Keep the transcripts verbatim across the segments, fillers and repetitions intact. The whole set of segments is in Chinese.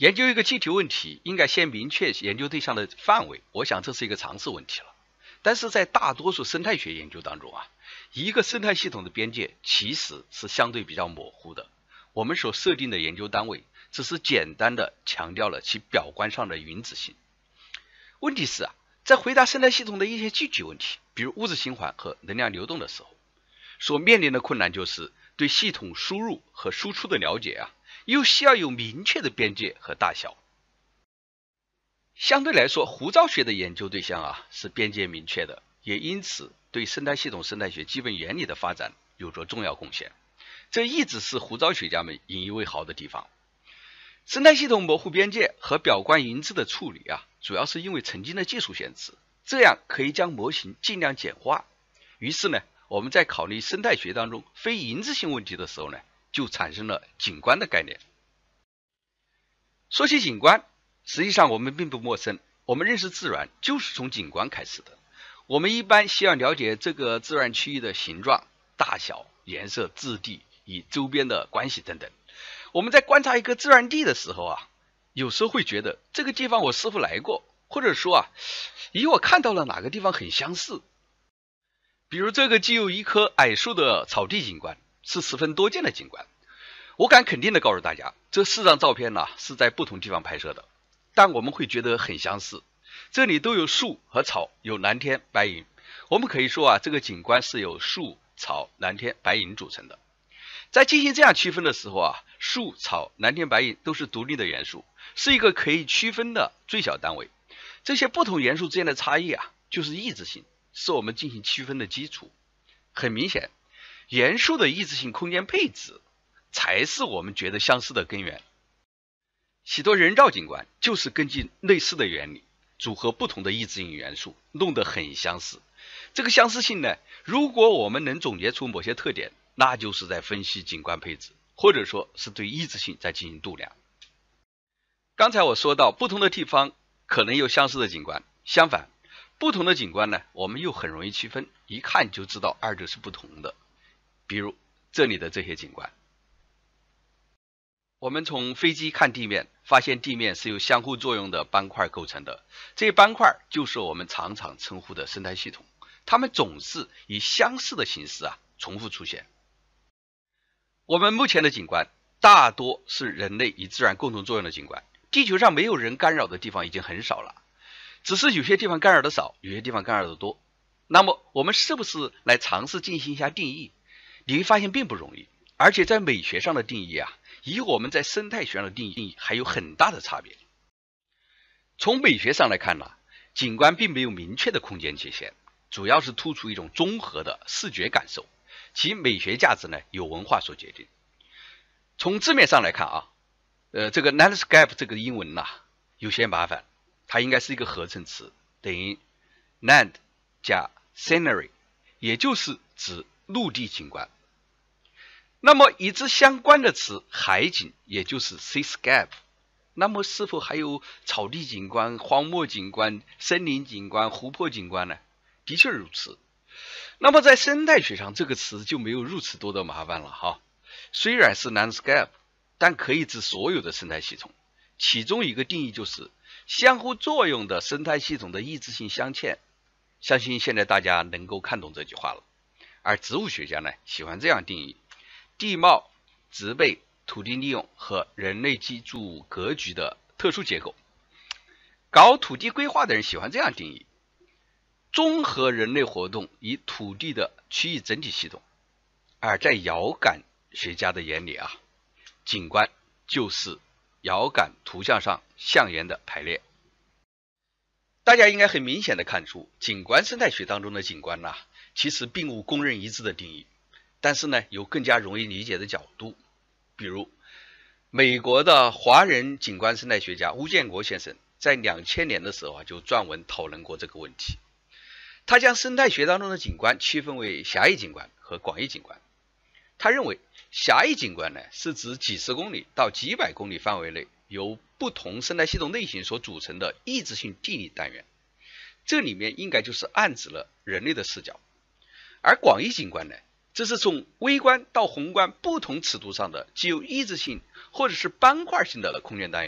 研究一个气体问题，应该先明确研究对象的范围，我想这是一个常识问题了。但是在大多数生态学研究当中啊，一个生态系统的边界其实是相对比较模糊的。我们所设定的研究单位只是简单的强调了其表观上的原子性。问题是啊，在回答生态系统的一些具体问题，比如物质循环和能量流动的时候，所面临的困难就是对系统输入和输出的了解啊，又需要有明确的边界和大小。相对来说，湖沼学的研究对象啊是边界明确的，也因此对生态系统生态学基本原理的发展有着重要贡献。这一直是湖沼学家们引以为豪的地方。生态系统模糊边界和表观因子的处理啊，主要是因为曾经的技术限制，这样可以将模型尽量简化。于是呢，我们在考虑生态学当中非因子性问题的时候呢，就产生了景观的概念。说起景观，实际上我们并不陌生，我们认识自然就是从景观开始的。我们一般希望了解这个自然区域的形状、大小、颜色、质地与周边的关系等等。我们在观察一个自然地的时候啊，有时候会觉得这个地方我是否来过，或者说啊，与我看到了哪个地方很相似。比如这个既有一棵矮树的草地景观，是十分多见的景观。我敢肯定的告诉大家，这四张照片呢、啊、是在不同地方拍摄的，但我们会觉得很相似。这里都有树和草，有蓝天白云。我们可以说啊，这个景观是由树、草、蓝天、白云组成的。在进行这样区分的时候啊，树、草、蓝天、白云都是独立的元素，是一个可以区分的最小单位。这些不同元素之间的差异啊，就是异质性，是我们进行区分的基础。很明显，元素的异质性空间配置才是我们觉得相似的根源。许多人造景观就是根据类似的原理，组合不同的异质性元素，弄得很相似。这个相似性呢，如果我们能总结出某些特点，那就是在分析景观配置，或者说是对异质性在进行度量。刚才我说到，不同的地方可能有相似的景观，相反，不同的景观呢，我们又很容易区分，一看就知道二者是不同的。比如这里的这些景观，我们从飞机看地面，发现地面是由相互作用的斑块构成的，这些斑块就是我们常常称呼的生态系统，它们总是以相似的形式啊重复出现。我们目前的景观大多是人类与自然共同作用的景观，地球上没有人干扰的地方已经很少了，只是有些地方干扰的少，有些地方干扰的多。那么我们是不是来尝试进行一下定义？你会发现并不容易，而且在美学上的定义啊，与我们在生态学上的定义定义还有很大的差别。从美学上来看呢，景观并没有明确的空间界限，主要是突出一种综合的视觉感受，其美学价值呢由文化所决定。从字面上来看啊，呃，这个 landscape 这个英文呐、啊、有些麻烦，它应该是一个合成词，等于 land 加 scenery， 也就是指陆地景观。那么与之相关的词海景，也就是 seascape。那么是否还有草地景观、荒漠景观、森林景观、湖泊景观呢？的确如此。那么在生态学上，这个词就没有如此多的麻烦了哈。虽然是 landscape， 但可以指所有的生态系统。其中一个定义就是相互作用的生态系统的异质性镶嵌。相信现在大家能够看懂这句话了。而植物学家呢，喜欢这样定义：地貌、植被、土地利用和人类居住格局的特殊结构。搞土地规划的人喜欢这样定义：综合人类活动与土地的区域整体系统。而在遥感学家的眼里啊，景观就是遥感图像上象眼的排列。大家应该很明显的看出，景观生态学当中的景观呢、啊，其实并无公认一致的定义，但是呢，有更加容易理解的角度。比如，美国的华人景观生态学家邬建国先生在两千年的时候啊，就撰文讨论过这个问题。他将生态学当中的景观区分为狭义景观和广义景观。他认为，狭义景观呢，是指几十公里到几百公里范围内由不同生态系统类型所组成的异质性地理单元，这里面应该就是暗指了人类的视角。而广义景观呢，这是从微观到宏观不同尺度上的具有异质性或者是斑块性的空间单元，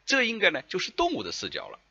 这应该呢就是动物的视角了。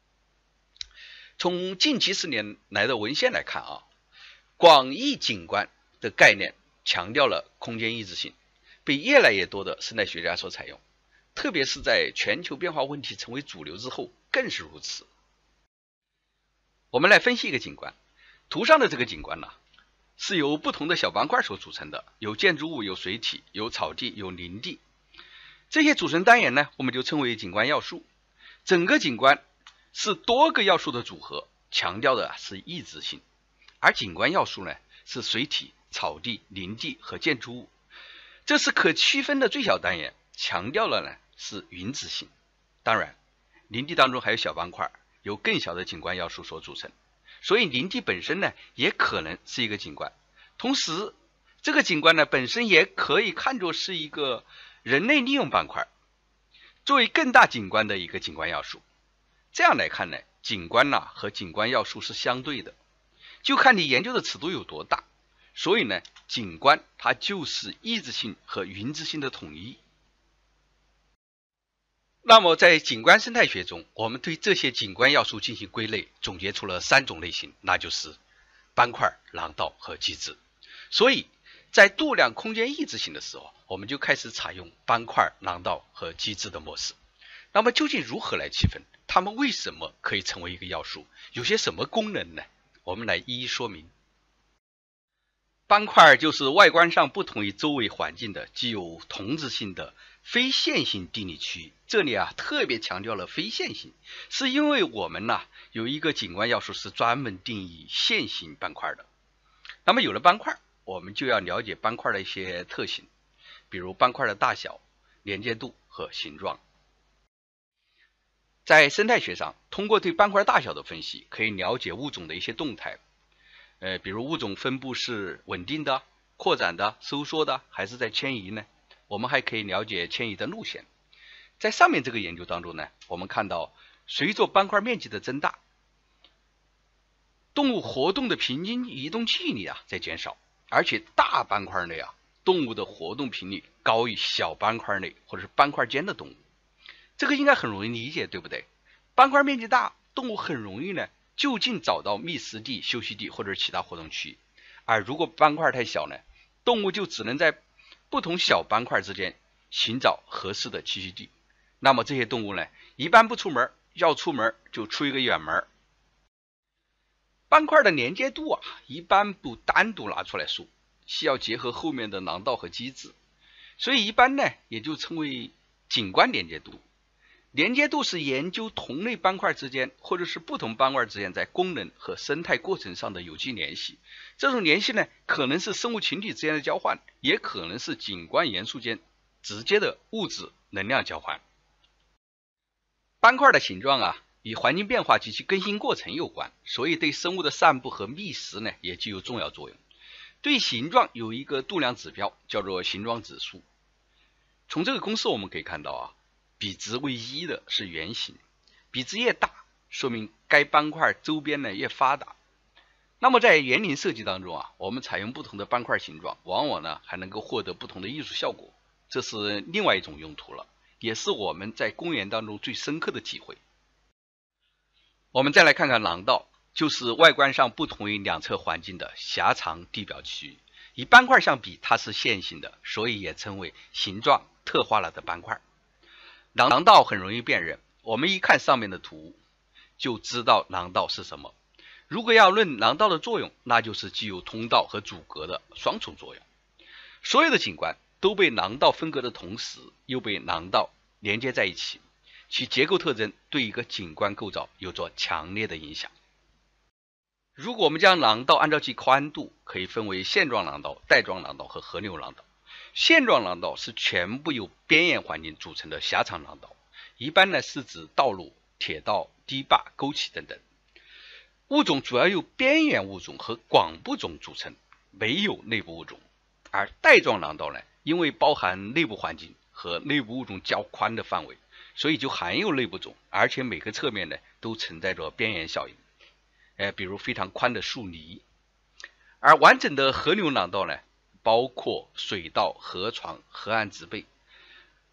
从近几十年来的文献来看啊，广义景观的概念强调了空间一致性，被越来越多的生态学家所采用，特别是在全球变化问题成为主流之后更是如此。我们来分析一个景观，图上的这个景观呢、啊，是由不同的小板块所组成的，有建筑物，有水体，有草地，有林地，这些组成单元呢，我们就称为景观要素。整个景观是多个要素的组合，强调的是一致性，而景观要素呢是水体、草地、林地和建筑物，这是可区分的最小单元，强调了呢是云质性。当然，林地当中还有小板块，由更小的景观要素所组成，所以林地本身呢也可能是一个景观。同时，这个景观呢本身也可以看作是一个人类利用板块，作为更大景观的一个景观要素。这样来看呢，景观呢、啊、和景观要素是相对的，就看你研究的尺度有多大。所以呢，景观它就是一致性和云质性的统一。那么在景观生态学中，我们对这些景观要素进行归类，总结出了三种类型，那就是斑块、廊道和基质。所以在度量空间一致性的时候，我们就开始采用斑块、廊道和基质的模式。那么究竟如何来区分？它们为什么可以成为一个要素？有些什么功能呢？我们来一一说明。斑块就是外观上不同于周围环境的具有同质性的非线性地理区域。这里啊特别强调了非线性，是因为我们呢、啊、有一个景观要素是专门定义线性斑块的。那么有了斑块，我们就要了解斑块的一些特性，比如斑块的大小、连接度和形状。在生态学上，通过对斑块大小的分析，可以了解物种的一些动态，呃，比如物种分布是稳定的、扩展的、收缩的，还是在迁移呢？我们还可以了解迁移的路线。在上面这个研究当中呢，我们看到随着斑块面积的增大，动物活动的平均移动距离啊在减少，而且大斑块内啊，动物的活动频率高于小斑块内或者是斑块间的动物。这个应该很容易理解，对不对？斑块面积大，动物很容易呢就近找到觅食地、休息地或者其他活动区域。而如果斑块太小呢，动物就只能在不同小斑块之间寻找合适的栖息地。那么这些动物呢，一般不出门，要出门就出一个远门。斑块的连接度啊，一般不单独拿出来说，需要结合后面的廊道和基质，所以一般呢也就称为景观连接度。连接度是研究同类斑块之间或者是不同斑块之间在功能和生态过程上的有机联系。这种联系呢，可能是生物群体之间的交换，也可能是景观元素间直接的物质能量交换。斑块的形状啊，与环境变化及其更新过程有关，所以对生物的散布和觅食呢，也具有重要作用。对形状有一个度量指标，叫做形状指数。从这个公式我们可以看到啊，比值为一的是圆形，比值越大，说明该斑块周边呢越发达。那么在园林设计当中啊，我们采用不同的斑块形状，往往呢还能够获得不同的艺术效果，这是另外一种用途了，也是我们在公园当中最深刻的体会。我们再来看看廊道，就是外观上不同于两侧环境的狭长地表区域。与斑块相比，它是线性的，所以也称为形状特化了的斑块。廊道很容易辨认，我们一看上面的图就知道廊道是什么。如果要论廊道的作用，那就是具有通道和阻隔的双重作用。所有的景观都被廊道分隔的同时，又被廊道连接在一起，其结构特征对一个景观构造有着强烈的影响。如果我们将廊道按照其宽度，可以分为线状廊道、带状廊道和河流廊道。线状廊道是全部由边缘环境组成的狭长廊道，一般呢是指道路、铁道、堤坝、沟渠等等。物种主要由边缘物种和广布种组成，没有内部物种。而带状廊道呢，因为包含内部环境和内部物种较宽的范围，所以就含有内部种，而且每个侧面呢都存在着边缘效应，呃，比如非常宽的树篱。而完整的河流廊道呢，包括水道、河床、河岸植被，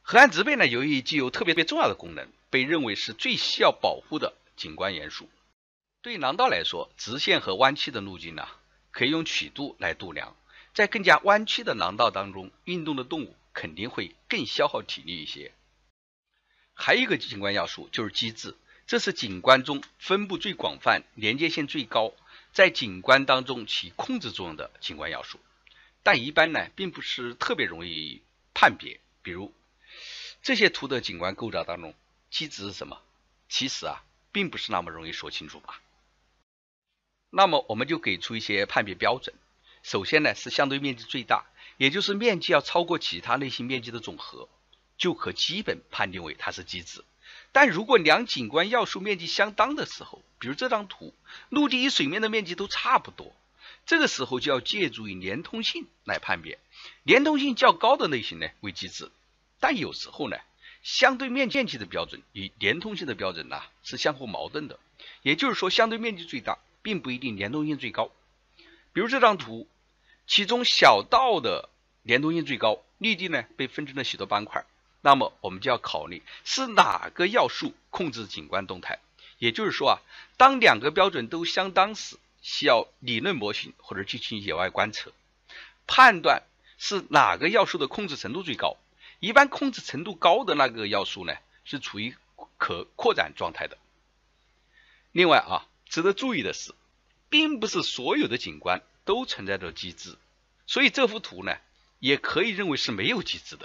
河岸植被呢，由于具有特别重要的功能，被认为是最需要保护的景观元素。对廊道来说，直线和弯曲的路径呢，可以用曲度来度量。在更加弯曲的廊道当中，运动的动物肯定会更消耗体力一些。还有一个景观要素就是机制，这是景观中分布最广泛、连接性最高，在景观当中起控制作用的景观要素。但一般呢，并不是特别容易判别。比如这些图的景观构造当中，机制是什么？其实啊，并不是那么容易说清楚吧。那么我们就给出一些判别标准。首先呢，是相对面积最大，也就是面积要超过其他类型面积的总和，就可基本判定为它是机制。但如果两景观要素面积相当的时候，比如这张图，陆地与水面的面积都差不多，这个时候就要借助于连通性来判别。连通性较高的类型呢为机制，但有时候呢，相对面积的标准与连通性的标准呢是相互矛盾的，也就是说，相对面积最大并不一定连通性最高。比如这张图，其中小道的连通性最高，绿地呢被分成了许多斑块，那么我们就要考虑是哪个要素控制景观动态。也就是说啊，当两个标准都相当时，需要理论模型或者进行野外观测，判断是哪个要素的控制程度最高。一般控制程度高的那个要素呢，是处于可扩展状态的。另外啊，值得注意的是，并不是所有的景观都存在着机制，所以这幅图呢，也可以认为是没有机制的。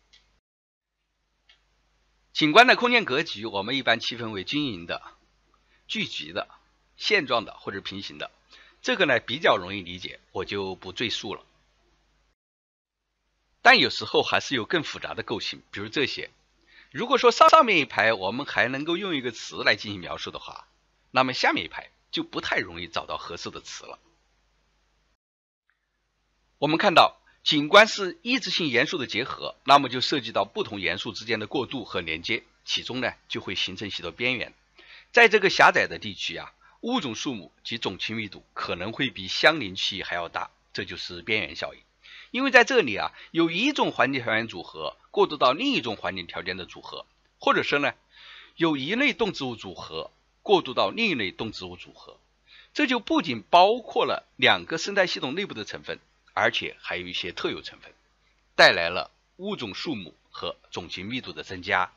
景观的空间格局，我们一般区分为均匀的、聚集的、线状的或者平行的。这个呢比较容易理解，我就不赘述了。但有时候还是有更复杂的构型，比如这些。如果说上上面一排我们还能够用一个词来进行描述的话，那么下面一排就不太容易找到合适的词了。我们看到景观是一致性元素的结合，那么就涉及到不同元素之间的过渡和连接，其中呢就会形成许多边缘。在这个狭窄的地区啊，物种数目及种群密度可能会比相邻区域还要大，这就是边缘效应。因为在这里啊，有一种环境条件组合过渡到另一种环境条件的组合，或者说呢，有一类动植物组合过渡到另一类动植物组合。这就不仅包括了两个生态系统内部的成分，而且还有一些特有成分，带来了物种数目和种群密度的增加。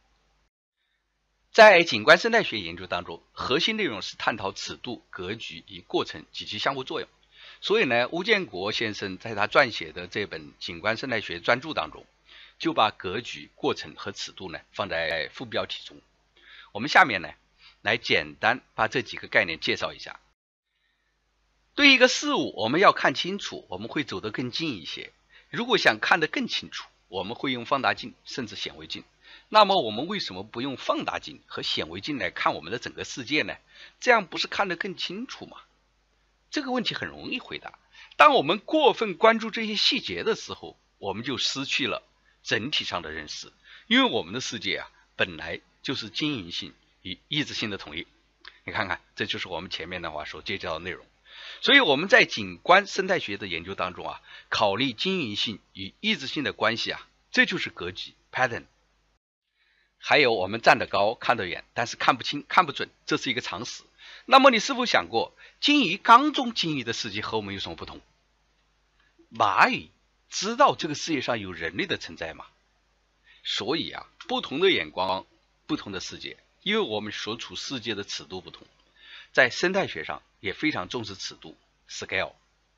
在景观生态学研究当中，核心内容是探讨尺度、格局与过程及其相互作用。所以呢，吴建国先生在他撰写的这本景观生态学专著当中，就把格局、过程和尺度呢放在副标题中。我们下面呢，来简单把这几个概念介绍一下。对一个事物，我们要看清楚，我们会走得更近一些。如果想看得更清楚，我们会用放大镜甚至显微镜。那么我们为什么不用放大镜和显微镜来看我们的整个世界呢？这样不是看得更清楚吗？这个问题很容易回答。当我们过分关注这些细节的时候，我们就失去了整体上的认识，因为我们的世界啊，本来就是均匀性与一致性的统一。你看看，这就是我们前面的话所介绍的内容。所以我们在景观生态学的研究当中啊，考虑均匀性与一致性的关系啊，这就是格局 pattern。还有我们站得高看得远，但是看不清看不准，这是一个常识。那么你是否想过，鲸鱼缸中鲸鱼的世界和我们有什么不同？蚂蚁知道这个世界上有人类的存在吗？所以啊，不同的眼光，不同的世界，因为我们所处世界的尺度不同。在生态学上也非常重视尺度 scale。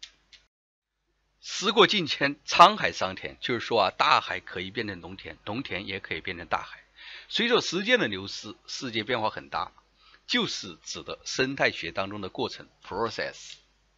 时过境迁，沧海桑田，就是说啊，大海可以变成农田，农田也可以变成大海。随着时间的流逝，世界变化很大，就是指的生态学当中的过程 process。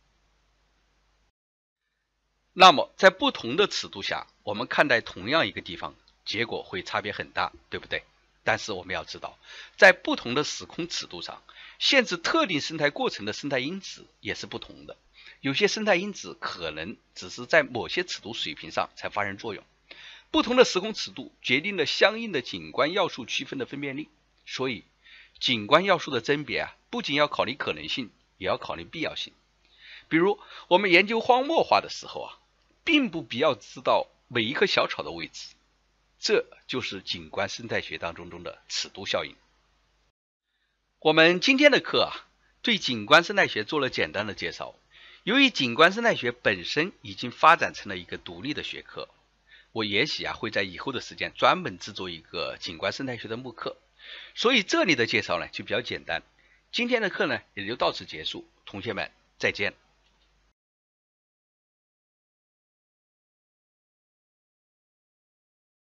那么在不同的尺度下，我们看待同样一个地方，结果会差别很大，对不对？但是我们要知道，在不同的时空尺度上，限制特定生态过程的生态因子也是不同的。有些生态因子可能只是在某些尺度水平上才发生作用。不同的时空尺度决定了相应的景观要素区分的分辨率。所以景观要素的甄别啊，不仅要考虑可能性，也要考虑必要性。比如我们研究荒漠化的时候啊，并不必要知道每一棵小草的位置， 这就是景观生态学当中中的尺度效应。我们今天的课啊，对景观生态学做了简单的介绍。由于景观生态学本身已经发展成了一个独立的学科，我也许啊会在以后的时间专门制作一个景观生态学的慕课，所以这里的介绍呢就比较简单。今天的课呢也就到此结束，同学们再见。